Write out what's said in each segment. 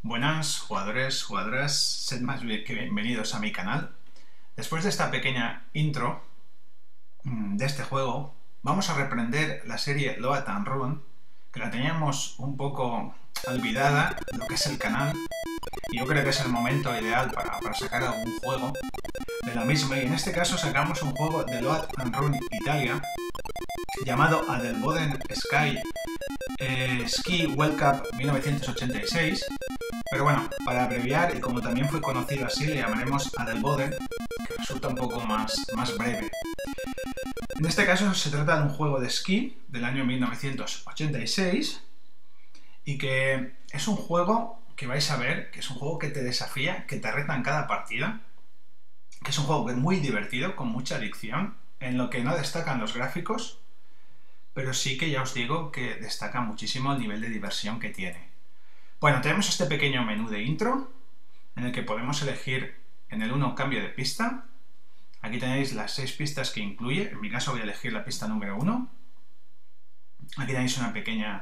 Buenas jugadores, jugadoras, sed más que bienvenidos a mi canal. Después de esta pequeña intro de este juego, vamos a reprender la serie Load and Run, que la teníamos un poco olvidada, lo que es el canal, y yo creo que es el momento ideal para sacar algún juego de la misma, y en este caso sacamos un juego de Load and Run Italia, llamado Adelboden Ski World Cup 1986, pero bueno, para abreviar, y como también fue conocido así, le llamaremos Adelboden, que resulta un poco más breve. En este caso se trata de un juego de esquí del año 1986 y que es un juego que vais a ver, que es un juego que te desafía, que te reta en cada partida, que es un juego muy divertido, con mucha adicción, en lo que no destacan los gráficos, pero sí que ya os digo que destaca muchísimo el nivel de diversión que tiene. Bueno, tenemos este pequeño menú de intro, en el que podemos elegir en el 1 cambio de pista. Aquí tenéis las 6 pistas que incluye, en mi caso voy a elegir la pista número 1. Aquí tenéis una pequeña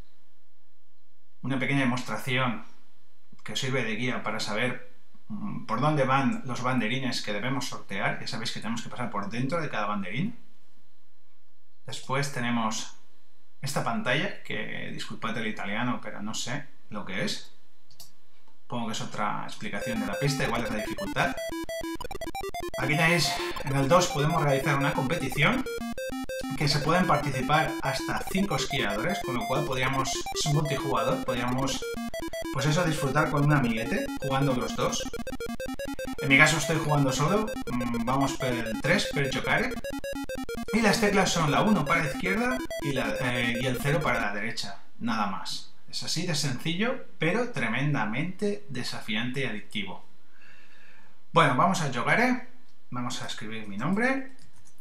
demostración que os sirve de guía para saber por dónde van los banderines que debemos sortear. Ya sabéis que tenemos que pasar por dentro de cada banderín. Después tenemos esta pantalla, que disculpad el italiano, pero no sé lo que es. Supongo que es otra explicación de la pista, igual es la dificultad. Aquí tenéis, en el 2 podemos realizar una competición, que se pueden participar hasta 5 esquiadores, con lo cual podríamos, es un multijugador, podríamos, pues eso, disfrutar con un amiguete, jugando los dos. En mi caso estoy jugando solo, vamos por el 3, per giocare. Y las teclas son la 1 para la izquierda y el 0 para la derecha, nada más. Es así de sencillo, pero tremendamente desafiante y adictivo. Bueno, vamos a giocare, vamos a escribir mi nombre,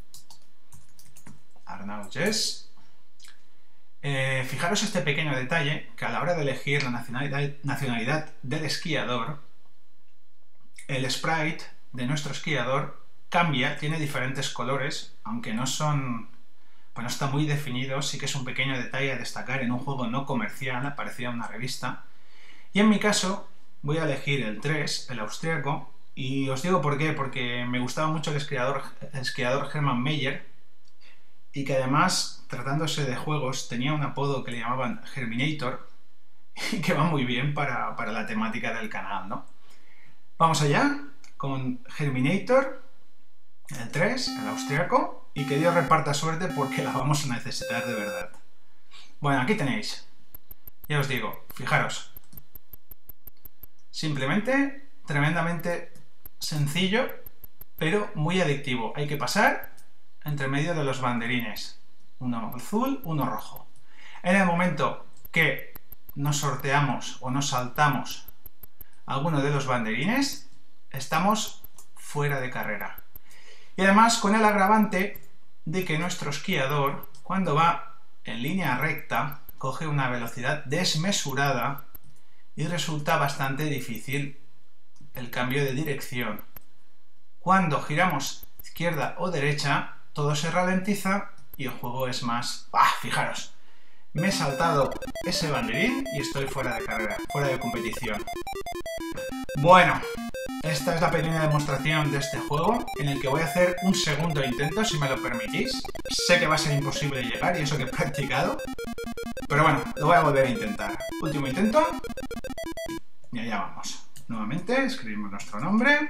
Arnau Jess. Fijaros este pequeño detalle, que a la hora de elegir la nacionalidad del esquiador, el sprite de nuestro esquiador cambia, tiene diferentes colores, aunque no son, pues no está muy definido. Sí que es un pequeño detalle a destacar en un juego no comercial, aparecía en una revista. Y en mi caso voy a elegir el 3, el austríaco, y os digo por qué, porque me gustaba mucho el esquiador Hermann Maier, y que además, tratándose de juegos, tenía un apodo que le llamaban Germinator, y que va muy bien para la temática del canal, ¿no? Vamos allá con Germinator, el 3, el austríaco, y que Dios reparta suerte porque la vamos a necesitar de verdad. Bueno, aquí tenéis, ya os digo, fijaros, simplemente, tremendamente sencillo, pero muy adictivo. Hay que pasar entre medio de los banderines, uno azul, uno rojo. En el momento que nos sorteamos o nos saltamos alguno de los banderines, estamos fuera de carrera. Y además con el agravante de que nuestro esquiador, cuando va en línea recta, coge una velocidad desmesurada y resulta bastante difícil el cambio de dirección. Cuando giramos izquierda o derecha, todo se ralentiza y el juego es más... Fijaros, me he saltado ese banderín y estoy fuera de carrera, fuera de competición. Bueno, esta es la pequeña demostración de este juego, en el que voy a hacer un segundo intento, si me lo permitís. Sé que va a ser imposible llegar, y eso que he practicado, pero bueno, lo voy a volver a intentar. Último intento, y allá vamos. Nuevamente, escribimos nuestro nombre,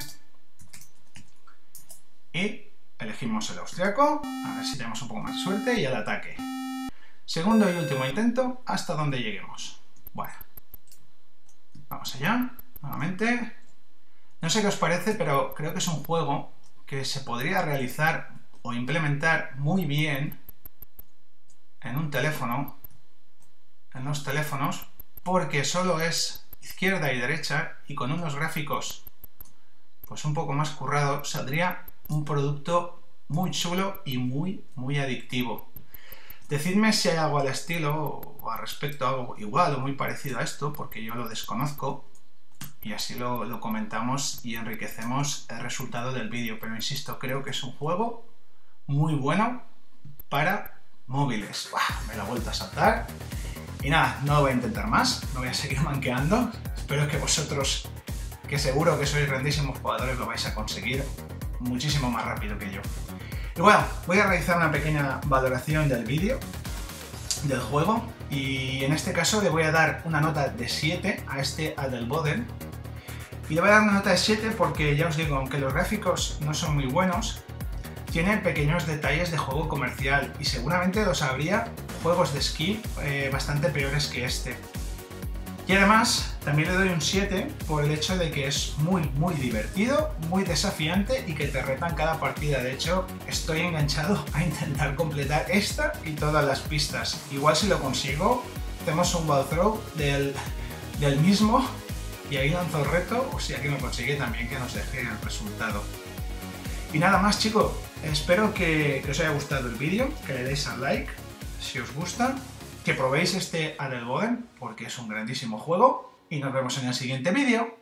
y elegimos el austríaco, a ver si tenemos un poco más de suerte, y el ataque. Segundo y último intento, hasta donde lleguemos. Bueno, vamos allá, nuevamente. No sé qué os parece, pero creo que es un juego que se podría realizar o implementar muy bien en un teléfono, en los teléfonos, porque solo es izquierda y derecha, y con unos gráficos pues un poco más currados saldría un producto muy chulo y muy adictivo. Decidme si hay algo al estilo o al respecto, algo igual o muy parecido a esto, porque yo lo desconozco, y así lo comentamos y enriquecemos el resultado del vídeo. Pero insisto, creo que es un juego muy bueno para móviles. Me lo he vuelto a saltar. Y nada, no lo voy a intentar más, no voy a seguir manqueando. Espero que vosotros, que seguro que sois grandísimos jugadores, lo vais a conseguir muchísimo más rápido que yo. Y bueno, voy a realizar una pequeña valoración del vídeo, del juego, y en este caso le voy a dar una nota de 7 a este Adelboden. Y le voy a dar una nota de 7 porque, ya os digo, aunque los gráficos no son muy buenos, tiene pequeños detalles de juego comercial y seguramente los habría juegos de esquí bastante peores que este. Y además, también le doy un 7 por el hecho de que es muy divertido, muy desafiante y que te reta en cada partida. De hecho, estoy enganchado a intentar completar esta y todas las pistas. Igual si lo consigo, hacemos un walkthrough del mismo y ahí lanzo el reto, o sea que me consigue también que nos deje el resultado. Y nada más, chicos, espero que os haya gustado el vídeo, que le deis al like si os gusta, que probéis este Adelboden porque es un grandísimo juego y nos vemos en el siguiente vídeo.